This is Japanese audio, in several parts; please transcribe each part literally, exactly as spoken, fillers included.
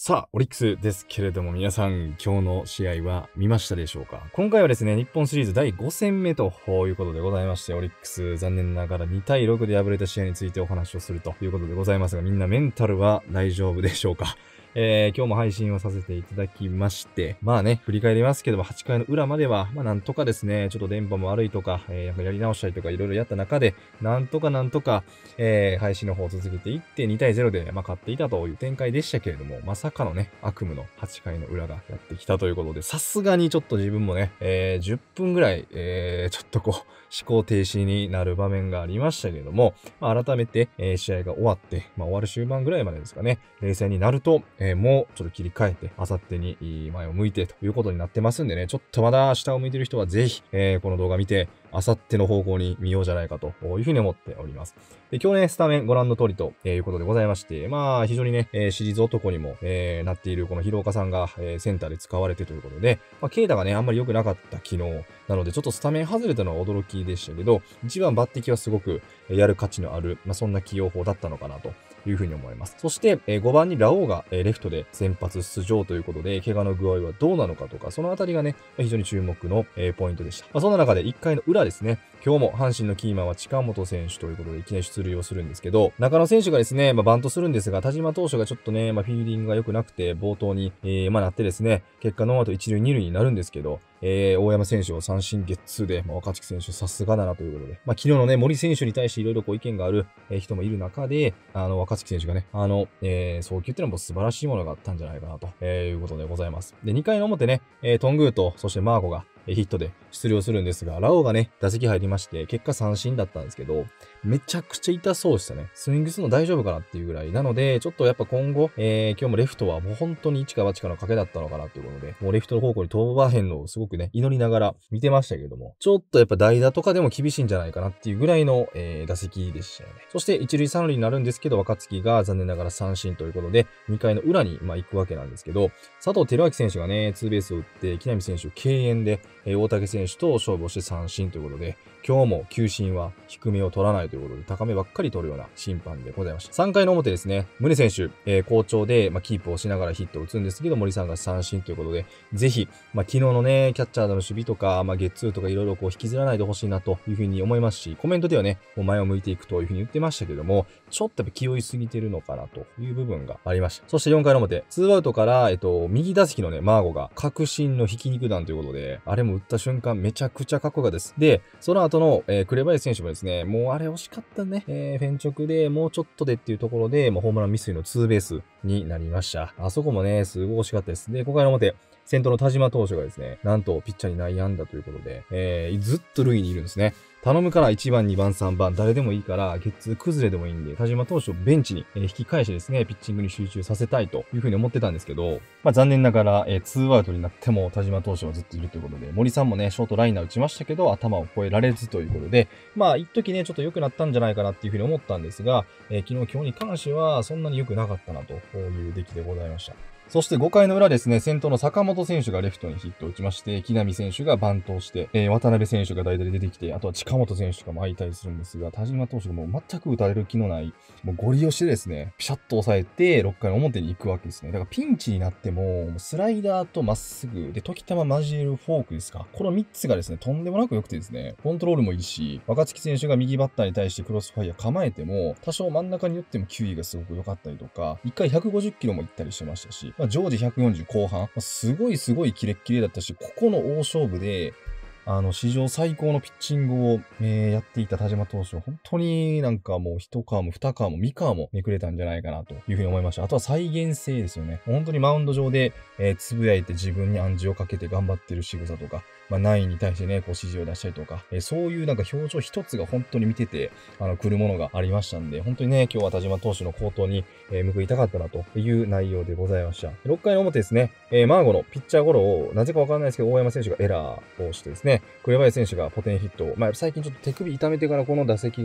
さあ、オリックスですけれども、皆さん、今日の試合は見ましたでしょうか？今回はですね、日本シリーズだいご戦目ということでございまして、オリックス、残念ながらにたいろくで敗れた試合についてお話をするということでございますが、みんなメンタルは大丈夫でしょうか？えー、今日も配信をさせていただきまして、まあね、振り返りますけども、はちかいの裏までは、まあなんとかですね、ちょっと電波も悪いとか、えー、なんかやり直したりとかいろいろやった中で、なんとかなんとか、えー、配信の方を続けていって、にたいゼロで、まあ、勝っていたという展開でしたけれども、まさかのね、悪夢のはちかいの裏がやってきたということで、さすがにちょっと自分もね、えー、じゅっぷんぐらい、えー、ちょっとこう、思考停止になる場面がありましたけれども、まあ、改めて、えー、試合が終わって、まあ、終わる終盤ぐらいまでですかね、冷静になると、えー、もうちょっと切り替えて、あさってに前を向いてということになってますんでね、ちょっとまだ下を向いてる人はぜひ、えー、この動画見て、あさっての方向に見ようじゃないかというふうに思っております。で、今日ね、スタメンご覧の通りということでございまして、まあ、非常にね、えー、シリーズ男にも、えー、なっているこの広岡さんが、えー、センターで使われてということで、まあ、ケイタがね、あんまり良くなかった昨日なので、ちょっとスタメン外れたのは驚きでしたけど、一番抜擢はすごくやる価値のある、まあ、そんな起用法だったのかなというふうに思います。そして、えー、ごばんにラオウが、えー、レフトで先発出場ということで、怪我の具合はどうなのかとか、そのあたりがね、非常に注目の、えー、ポイントでした。まあ、そんな中でいっかいの裏ですね、今日も阪神のキーマンは近本選手ということでいきなり出塁をするんですけど、中野選手がですね、まあ、バントするんですが、田島投手がちょっとね、まあ、フィーリングが良くなくて、冒頭に、えー、まあ、なってですね、結果ノーアウトいち塁に塁になるんですけど、えー、大山選手を三振ゲッツーで、まあ、若月選手さすがだなということで、まあ、昨日のね、森選手に対していろいろこう意見がある、えー、人もいる中で、あの、若月選手がね、あの、えー、送球っていうのも素晴らしいものがあったんじゃないかなと、えー、いうことでございます。で、にかいの表ね、えー、トングーと、そしてマーゴが、ヒットで出塁するんですが、ラオウがね、打席入りまして、結果三振だったんですけど、めちゃくちゃ痛そうでしたね。スイングするの大丈夫かなっていうぐらい。なので、ちょっとやっぱ今後、えー、今日もレフトはもう本当に一か八かの賭けだったのかなっていうことで、もうレフトの方向に飛ばへんのをすごくね、祈りながら見てましたけれども、ちょっとやっぱ代打とかでも厳しいんじゃないかなっていうぐらいの、えー、打席でしたよね。そして一塁三塁になるんですけど、若月が残念ながら三振ということで、にかいの裏に、まあ、行くわけなんですけど、佐藤輝明選手がね、ツーベースを打って、木浪選手を敬遠で、えー、大竹選手と勝負をして三振ということで、今日も球審は低めを取らないということで、高めばっかり取るような審判でございました。さんかいの表ですね、宗選手、えー、好調で、まあ、キープをしながらヒットを打つんですけど、森さんが三振ということで、ぜひ、まあ、昨日のね、キャッチャーの守備とか、まあ、ゲッツーとかいろいろこう引きずらないでほしいなというふうに思いますし、コメントではね、もう前を向いていくというふうに言ってましたけども、ちょっとやっぱ気負いすぎてるのかなという部分がありました。そしてよんかいの表、ツーアウトから、えっと、右打席のね、マーゴが確信の引き肉弾ということで、あれも打った瞬間めちゃくちゃかっこよかったです。で、その後の、えー、紅林選手もですね、もうあれ惜しかったね。えー、フェン直でもうちょっとでっていうところで、もうホームラン未遂のツーベースになりました。あそこもね、すごい惜しかったです。で、ごかいの表、先頭の田島投手がですね、なんとピッチャーに内野安打ということで、えー、ずっと塁にいるんですね。頼むからいちばん、にばん、さんばん、誰でもいいから、ゲッツー崩れでもいいんで、田島投手をベンチに引き返してですね、ピッチングに集中させたいというふうに思ってたんですけど、まあ残念ながら、えー、ツーアウトになっても田島投手はずっといるということで、森さんもね、ショートライナー打ちましたけど、頭を越えられずということで、まあ一時ね、ちょっと良くなったんじゃないかなっていうふうに思ったんですが、えー、昨日、今日に関してはそんなに良くなかったなという出来でございました。そしてごかいの裏ですね、先頭の坂本選手がレフトにヒットを打ちまして、木浪選手がバントをして、えー、渡辺選手が代打で出てきて、あとは近本選手とかも相対するんですが、田島投手がもう全く打たれる気のない、もうゴリ押しでですね、ピシャッと抑えて、ろっかいの表に行くわけですね。だからピンチになっても、スライダーとまっすぐ、で、時たま交えるフォークですか。このみっつがですね、とんでもなく良くてですね、コントロールもいいし、若月選手が右バッターに対してクロスファイア構えても、多少真ん中によっても球威がすごく良かったりとか、いっかいひゃくごじゅっキロも行ったりしてましたし、まあ、常時ひゃくよんじゅう後半、すごいすごいキレッキレだったし、ここの大勝負で、あの、史上最高のピッチングを、えー、やっていた田島投手は、本当になんかもう一皮も二皮も三皮もめくれたんじゃないかなというふうに思いました。あとは再現性ですよね。本当にマウンド上で、えー、つぶやいて自分に暗示をかけて頑張ってる仕草とか、まあ、ナインに対してね、こう指示を出したりとか、えー、そういうなんか表情一つが本当に見てて、あの、来るものがありましたんで、本当にね、今日は田島投手の好投に、えー、報いたかったなという内容でございました。ろっかいの表ですね、えー、マーゴのピッチャーゴロを、なぜかわからないですけど、大山選手がエラーをしてですね、紅林選手がポテンヒットを、まあ、最近ちょっと手首痛めてからこの打席が、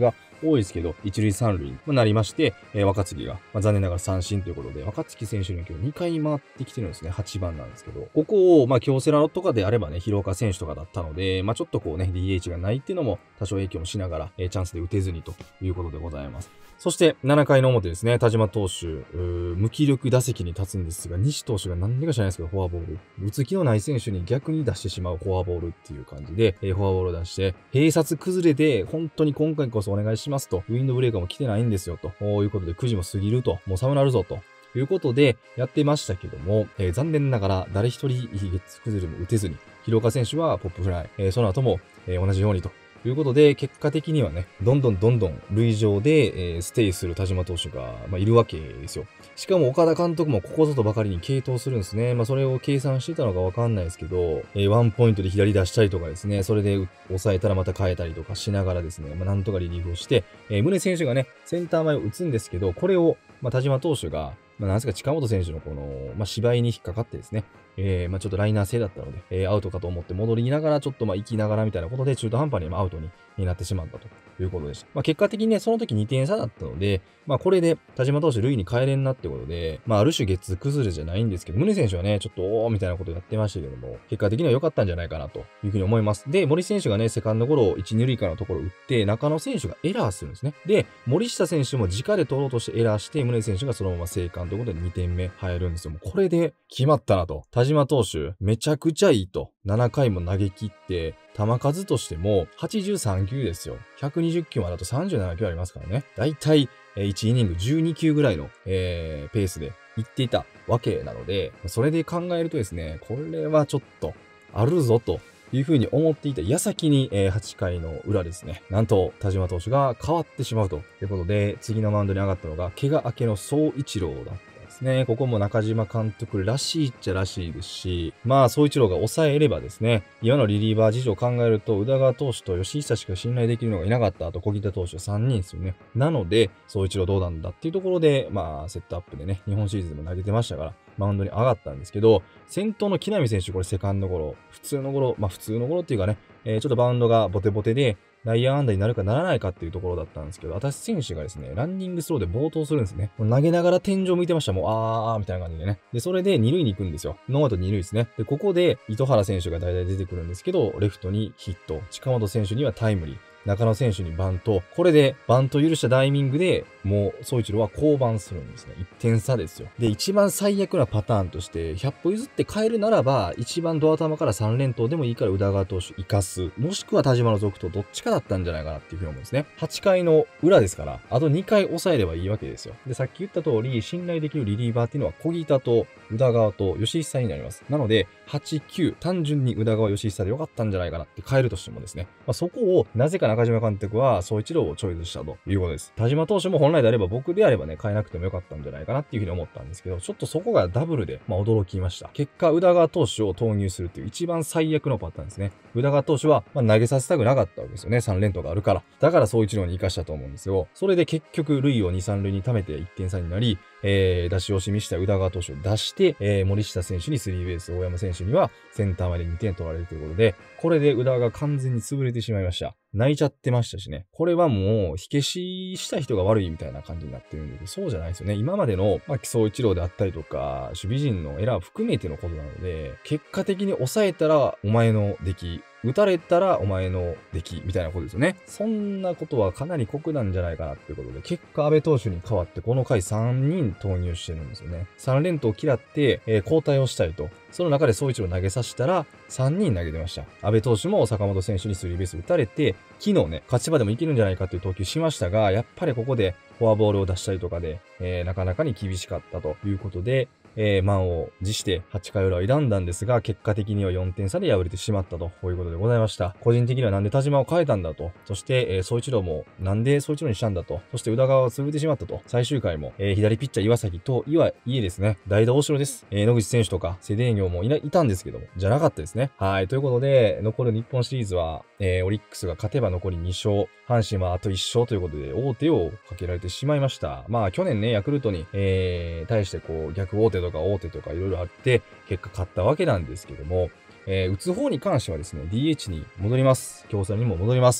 多いですけど、一塁三塁になりまして、えー、若月が、まあ、残念ながら三振ということで、若月選手に今日にかい回ってきてるんですね。はちばんなんですけど、ここを、まあ、京セラとかであればね、広岡選手とかだったので、まあ、ちょっとこうね、ディーエイチ がないっていうのも多少影響もしながら、えー、チャンスで打てずにということでございます。そして、ななかいの表ですね、田島投手、無気力打席に立つんですが、西投手が何でか知らないですけど、フォアボール。打つ気のない選手に逆に出してしまうフォアボールっていう感じで、えー、フォアボールを出して、併殺崩れで、本当に今回こそお願いしますと、ウィンドブレーカーも来てないんですよと、いうことでくじも過ぎると、もう寒なるぞと。ということで、やってましたけども、えー、残念ながら誰一人崩れも打てずに、広岡選手はポップフライ、えー、その後も、えー、同じようにと。ということで、結果的にはね、どんどんどんどん塁上で、えー、ステイする田島投手が、まあ、いるわけですよ。しかも岡田監督もここぞとばかりに継投するんですね。まあ、それを計算してたのかわかんないですけど、えー、ワンポイントで左出したりとかですね、それで抑えたらまた変えたりとかしながらですね、まあ、なんとかリリーフをして、えー、宗選手がね、センター前を打つんですけど、これを、まあ、田島投手が、まあ、なんですか、近本選手のこの、まあ、芝居に引っかかってですね、えー、まあ、ちょっとライナー性だったので、えー、アウトかと思って戻りながら、ちょっとまあ、行きながらみたいなことで、中途半端にアウトになってしまったということでした。まあ、結果的にね、その時にてん差だったので、まあ、これで、田島投手、塁に帰れんなってことで、まあ、ある種ゲッツー崩れじゃないんですけど、宗選手はね、ちょっと、おーみたいなことやってましたけども、結果的には良かったんじゃないかなというふうに思います。で、森選手がね、セカンドゴロをいち、に塁からのところを打って、中野選手がエラーするんですね。で、森下選手も直で取ろうとしてエラーして、宗選手がそのまま生還ということでにてんめ入るんですよ。もうこれで決まったなと。田島投手、めちゃくちゃいいと。ななかいも投げ切って、球数としてもはちじゅうさんきゅうですよ。ひゃくにじゅっきゅうまでだとさんじゅうななきゅうありますからね。だいたいいちイニングじゅうにきゅうぐらいの、えー、ペースでいっていたわけなので、それで考えるとですね、これはちょっとあるぞというふうに思っていた矢先に、えー、はちかいの裏ですね。なんと田島投手が変わってしまうということで、次のマウンドに上がったのが怪我明けの宗一郎だった。ですね。ここも中島監督らしいっちゃらしいですし、まあ、宗一郎が抑えればですね、今のリリーバー事情を考えると、宇田川投手と吉久しか信頼できるのがいなかった。あと小木田投手さんにんですよね。なので、宗一郎どうなんだっていうところで、まあ、セットアップでね、日本シリーズでも投げてましたから、マウンドに上がったんですけど、先頭の木浪選手、これセカンドゴロ、普通のゴロ、まあ普通のゴロっていうかね、えー、ちょっとバウンドがボテボテで、内野安打になるかならないかっていうところだったんですけど、私選手がですね、ランニングスローで暴投するんですね。投げながら天井見てました。もう、あー、みたいな感じでね。で、それで二塁に行くんですよ。ノーアウト二塁ですね。で、ここで、糸原選手が代々出てくるんですけど、レフトにヒット。近本選手にはタイムリー。中野選手にバント。これでバント許したタイミングでもう、宗一郎は降板するんですね。いってん差ですよ。で、一番最悪なパターンとして、ひゃっぽ譲って変えるならば、一番ドア玉からさん連投でもいいから宇田川投手生かす。もしくは田島の続投どっちかだったんじゃないかなっていうふうに思うんですね。はちかいの裏ですから、あとにかい抑えればいいわけですよ。で、さっき言った通り、信頼できるリリーバーっていうのは小木田と宇田川と吉久になります。なので、はち、きゅう、単純に宇田川吉久でよかったんじゃないかなって変えるとしてもですね。まあ、そこを、なぜか中島監督は、宗一郎をチョイスしたということです。田島投手も本来であれば僕であればね、変えなくてもよかったんじゃないかなっていうふうに思ったんですけど、ちょっとそこがダブルで、まあ驚きました。結果、宇田川投手を投入するっていう一番最悪のパターンですね。宇田川投手は、まあ、投げさせたくなかったわけですよね。さん連投があるから。だから宗一郎に生かしたと思うんですよ。それで結局、塁をに、さん塁に溜めていってん差になり、えー、出し惜しみした宇田川投手を出して、えー、森下選手にスリーベース、大山選手にはセンターまでにてん取られるということで、これで宇田川が完全に潰れてしまいました。泣いちゃってましたしね。これはもう、火消しした人が悪いみたいな感じになってるんで、そうじゃないですよね。今までの、まあ、木曽一郎であったりとか、守備陣のエラーを含めてのことなので、結果的に抑えたら、お前の出来、打たれたらお前の出来みたいなことですよね。そんなことはかなり酷なんじゃないかなっていうことで、結果安倍投手に代わってこの回さんにん投入してるんですよね。さん連投を嫌って、えー、交代をしたいと。その中で宗一郎投げさせたらさんにん投げてました。安倍投手も坂本選手にスリーベース打たれて、昨日ね、勝ち場でもいけるんじゃないかっていう投球しましたが、やっぱりここでフォアボールを出したりとかで、えー、なかなかに厳しかったということで、えー、満を持してはちかい裏を挑んだんですが、結果的にはよんてん差で敗れてしまったということでございました。個人的にはなんで田島を変えたんだと。そして、えー、宗一郎もなんで宗一郎にしたんだと。そして宇田川を潰れてしまったと。最終回も、えー、左ピッチャー岩崎といはいえですね、代打大城です。えー、野口選手とかセデーニョもいないたんですけども、じゃなかったですね。はい。ということで、残る日本シリーズは、えー、オリックスが勝てば残りに勝。阪神はあといっ勝ということで、王手をかけられてしまいました。まあ、去年ね、ヤクルトに、えー、対してこう、逆王手とか王手とかいろいろあって、結果勝ったわけなんですけども、えー、打つ方に関してはですね、ディーエイチ に戻ります。京セラにも戻ります。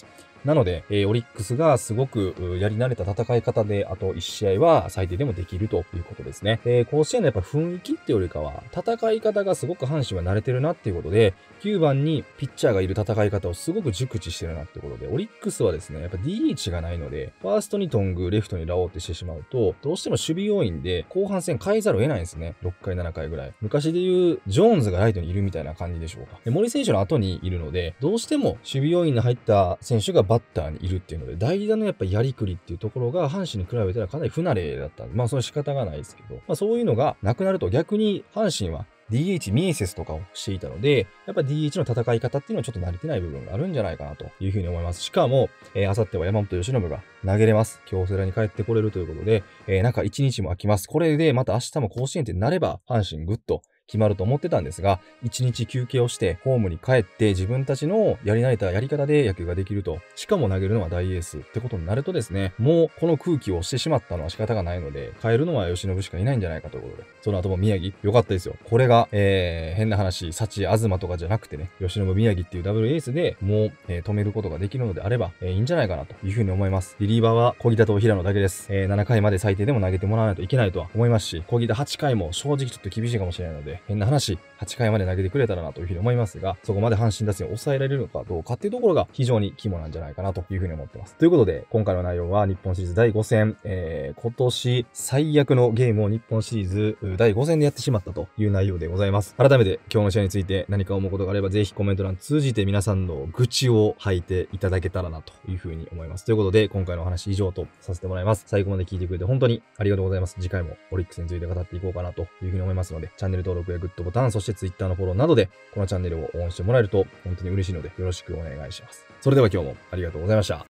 なので、えー、オリックスがすごくやり慣れた戦い方で、あといち試合は最低でもできるということですね。えー、甲子園のやっぱ雰囲気っていうよりかは、戦い方がすごく阪神は慣れてるなっていうことで、きゅうばんにピッチャーがいる戦い方をすごく熟知してるなってことで、オリックスはですね、やっぱ ディーエイチ がないので、ファーストにトング、レフトにラオウってしてしまうと、どうしても守備要員で後半戦変えざるを得ないんですね。ろっかい、ななかいぐらい。昔で言う、ジョーンズがライトにいるみたいな感じでしょうか。で、森選手の後にいるので、どうしても守備要員に入った選手がバッターにいるっていうので、代打のやっぱやりくりっていうところが阪神に比べたらかなり不慣れだったんで、まあそれは仕方がないですけど、まあそういうのがなくなると逆に阪神はディーエイチ、ミエセスとかをしていたので、やっぱ ディーエイチ の戦い方っていうのはちょっと慣れてない部分があるんじゃないかなというふうに思います。しかも、えー、あさっては山本由伸が投げれます。京セラに帰ってこれるということで、えー、中いちにちも空きます。これでまた明日も甲子園ってなれば、阪神ぐっと決まると思ってたんですが、一日休憩をしてホームに帰って自分たちのやり慣れたやり方で野球ができると。しかも投げるのは大エースってことになるとですね、もうこの空気をしてしまったのは仕方がないので、変えるのは由伸しかいないんじゃないかということで。その後も宮城、良かったですよ。これが、えー、変な話、幸、東とかじゃなくてね、由伸宮城っていうダブルエースでもう、えー、止めることができるのであれば、えー、いいんじゃないかなというふうに思います。リリーバーは小木田と平野だけです。えー、ななかいまで最低でも投げてもらわないといけないとは思いますし、小木田はちかいも正直ちょっと厳しいかもしれないので、変な話、はちかいまで投げてくれたらなというふうに思いますが、そこまで阪神打線を抑えられるのかどうかっていうところが非常に肝なんじゃないかなというふうに思ってます。ということで、今回の内容は日本シリーズだいご戦、えー、今年最悪のゲームを日本シリーズだいご戦でやってしまったという内容でございます。改めて今日の試合について何か思うことがあれば、ぜひコメント欄通じて皆さんの愚痴を吐いていただけたらなというふうに思います。ということで、今回のお話以上とさせてもらいます。最後まで聞いてくれて本当にありがとうございます。次回もオリックスについて語っていこうかなというふうに思いますので、チャンネル登録やグッドボタン、そして Twitter のフォローなどでこのチャンネルを応援してもらえると本当に嬉しいのでよろしくお願いします。それでは今日もありがとうございました。